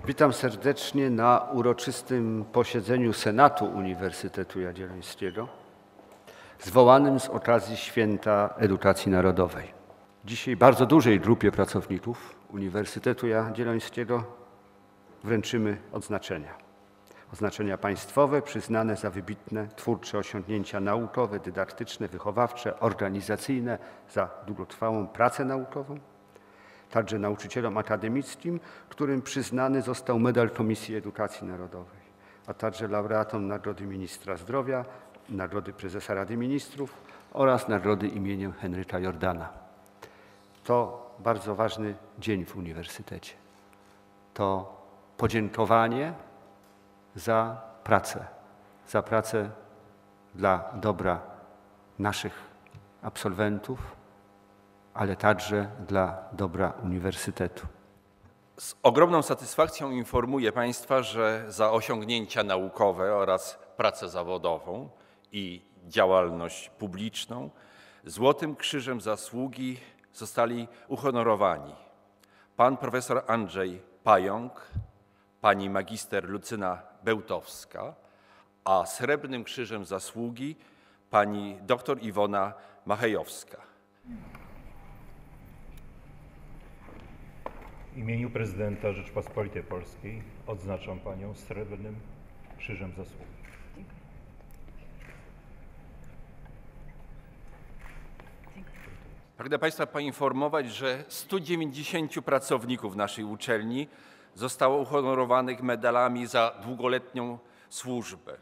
Witam serdecznie na uroczystym posiedzeniu Senatu Uniwersytetu Jagiellońskiego, zwołanym z okazji Święta Edukacji Narodowej. Dzisiaj bardzo dużej grupie pracowników Uniwersytetu Jagiellońskiego wręczymy odznaczenia. Oznaczenia państwowe przyznane za wybitne twórcze osiągnięcia naukowe, dydaktyczne, wychowawcze, organizacyjne, za długotrwałą pracę naukową. Także nauczycielom akademickim, którym przyznany został Medal Komisji Edukacji Narodowej, a także laureatom Nagrody Ministra Zdrowia, Nagrody Prezesa Rady Ministrów oraz Nagrody imieniem Henryka Jordana. To bardzo ważny dzień w uniwersytecie. To podziękowanie za pracę dla dobra naszych absolwentów, ale także dla dobra uniwersytetu. Z ogromną satysfakcją informuję Państwa, że za osiągnięcia naukowe oraz pracę zawodową i działalność publiczną Złotym Krzyżem Zasługi zostali uhonorowani pan profesor Andrzej Pająk, pani magister Lucyna Bełtowska, a Srebrnym Krzyżem Zasługi pani dr Iwona Machejowska. W imieniu prezydenta Rzeczypospolitej Polskiej odznaczam panią Srebrnym Krzyżem Zasługi. Pragnę Państwa poinformować, że 190 pracowników naszej uczelni zostało uhonorowanych medalami za długoletnią służbę.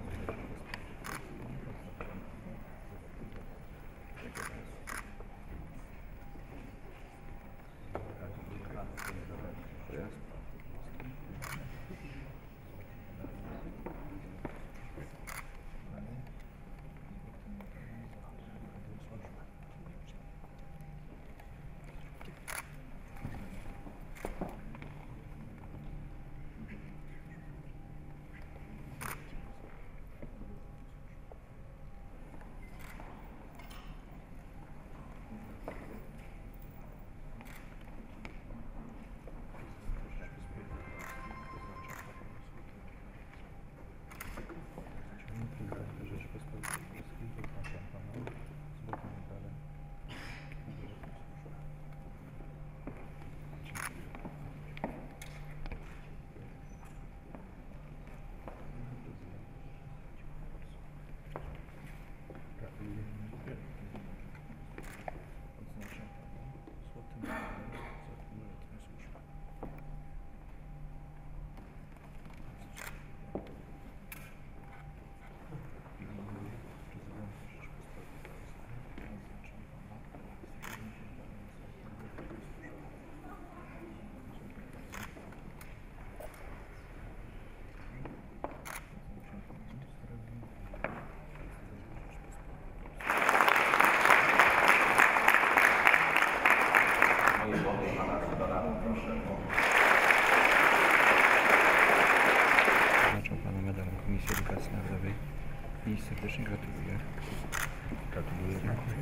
Oznaczam Pana medalem Komisji Edukacji Narodowej i serdecznie gratuluję. Gratuluję.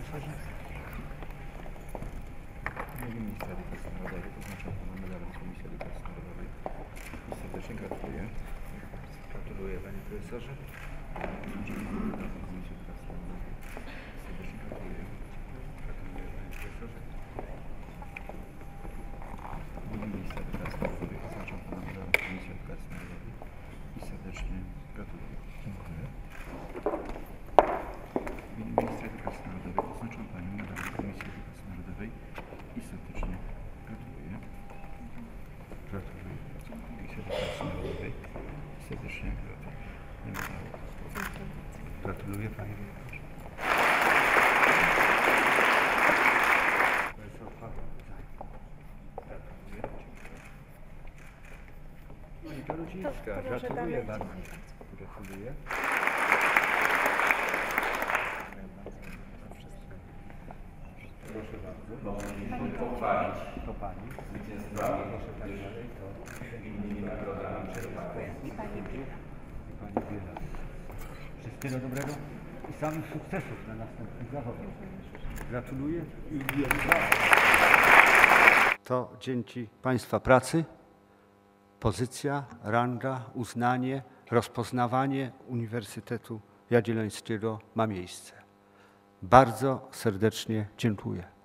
W imieniu Ministra Edukacji Narodowej oznaczam Pana medalem Komisji Edukacji Narodowej i serdecznie gratuluję. Gratuluję Panie Profesorze. Dziękuję medalem Komisji Edukacji Narodowej. Serdecznie gratuluję. Gratuluję Panie Profesorze. W imieniu Ministra Edukacji Narodowej oznaczam Pana medalem Komisji Edukacji Narodowej i serdecznie gratuluję. Dziękuję. W imieniu Ministra Edukacji Narodowej oznaczam Panią medalem Komisji Edukacji Narodowej i serdecznie gratuluję. Gratuluję Komisji Edukacji Narodowej i serdecznie gratuluję. Gratuluję Pani Redaktorze. Monika Rudzińska, gratuluję bardzo. Gratuluję. Proszę bardzo. Pochwalić To Pani. zwycięstwa, Proszę tak dalej. To innymi nagrodami czerwonymi. i Pani Biela. Wszystkiego dobrego i samych sukcesów na następnych zawodach. Gratuluję i wielkie brawa. To dzięki Państwa pracy pozycja, ranga, uznanie, rozpoznawanie Uniwersytetu Jagiellońskiego ma miejsce. Bardzo serdecznie dziękuję.